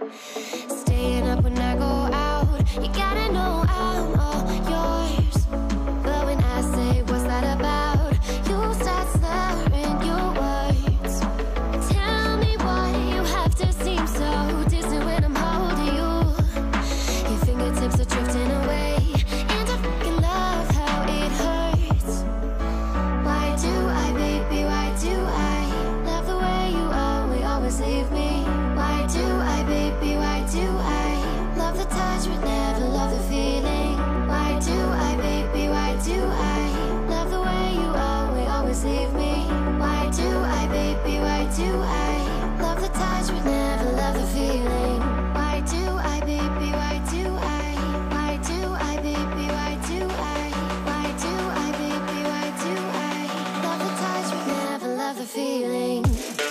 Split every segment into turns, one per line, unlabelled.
Staying up when I go out, you gotta know I'm all yours. But when I say what's that about, you start slurring your words. Tell me why you have to seem so distant when I'm holding you. Your fingertips are drifting away, and I fucking love how it hurts. Why do I, baby, why do I love the way you always leave me? Why do I, baby, why do I love the touch but never love the feeling? Why do I, baby, why do I love the way you always leave me? Why do I, baby, why do I love the touch but never love the feeling? Why do I, baby, why do I? Why do I, baby, why do I? Why do I, baby, why do I love the touch but never love the feeling?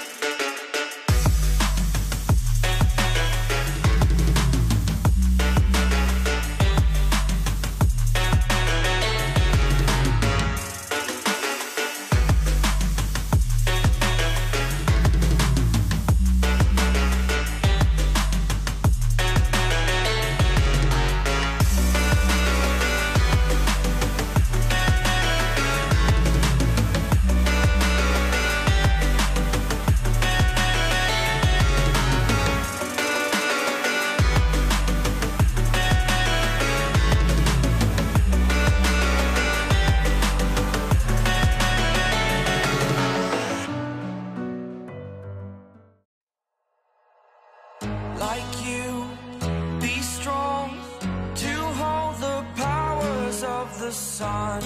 Like you, be strong to hold the powers of the sun.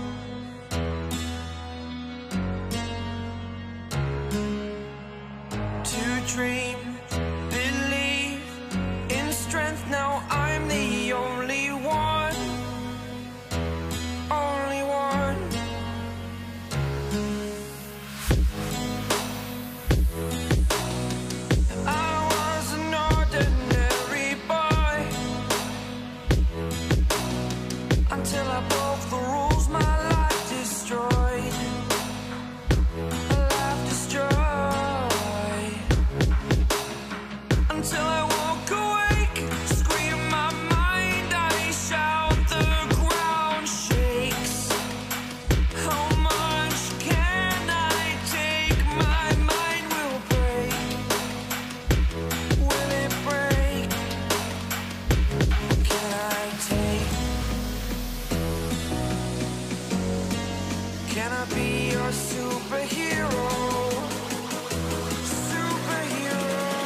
To dream, believe in strength. Now I'm the only one, only one. Until I broke the rules, my life destroyed. A life destroyed. Until I woke awake, scream my mind, I shout, the ground shakes. How much can I take? My mind will break. Will it break? Can I take? Can I be your superhero? Superhero.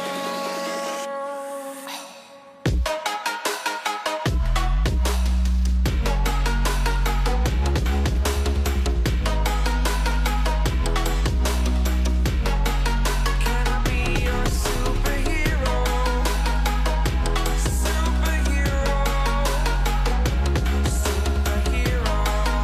Can I be your superhero? Superhero. Superhero.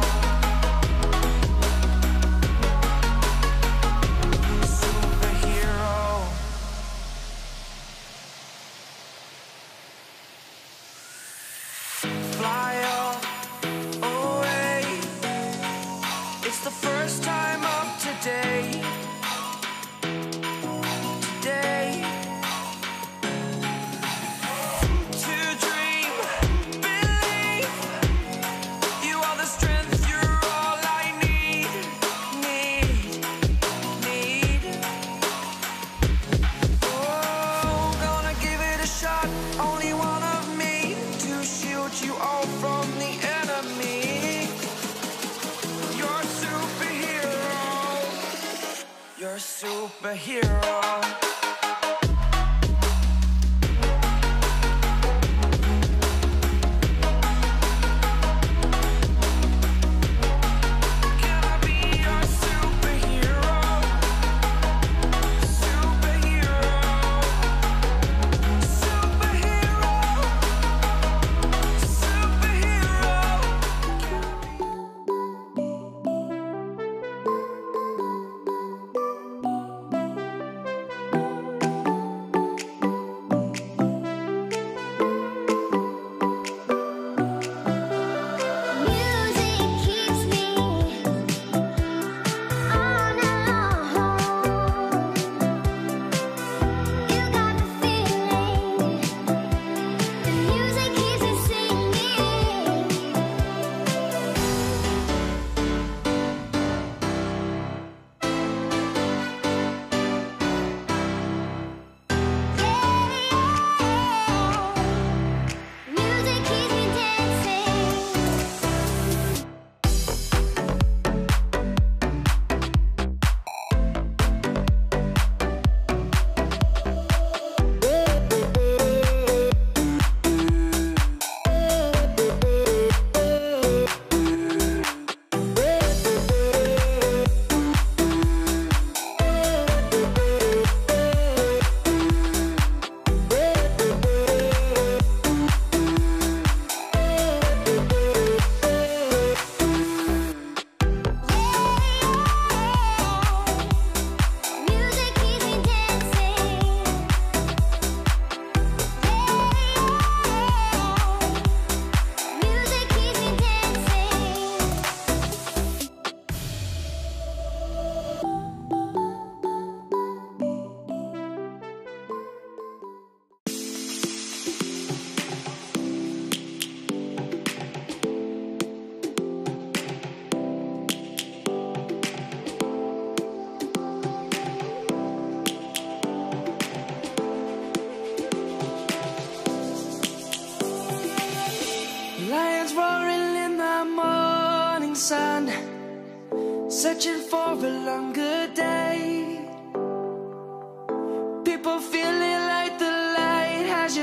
Fly away. It's the first time of today. Today. To dream, believe. You are the strength, you're all I need. Need. Oh, gonna give it a shot. Only one of me to shield you all from the enemy. You're a superhero. You're a superhero. Can I be your superhero? Superhero. Superhero. Superhero. Can I be?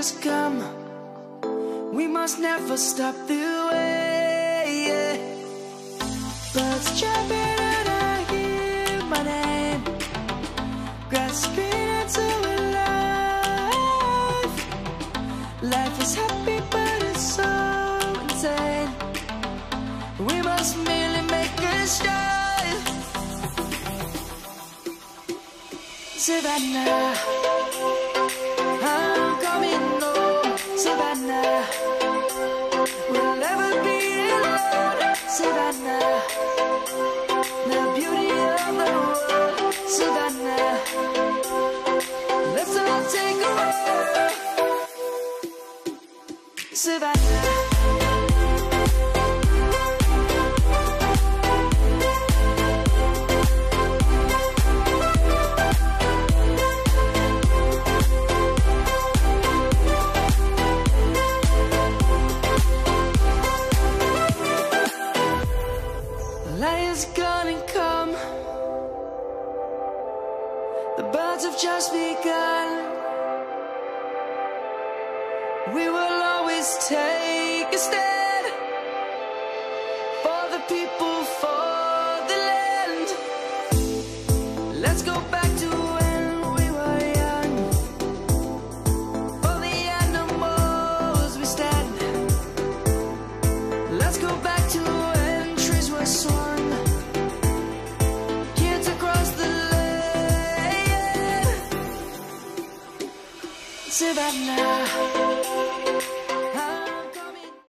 has come. We must never stop the way, yeah. Birds chirping and I hear my name, grasping into life. Life is happy but it's so insane. We must merely make a start. Savannah, I'm coming home. Savannah, we'll never be alone. Savannah, the beauty of the world. Savannah, let's all take a walk. Savannah. Light is gonna come. The birds have just begun. We will always take a stand for the people, for the land. Let's go back to when we were young. For the animals we stand. Let's go back to when trees were swung. Kids across the land. Savannah.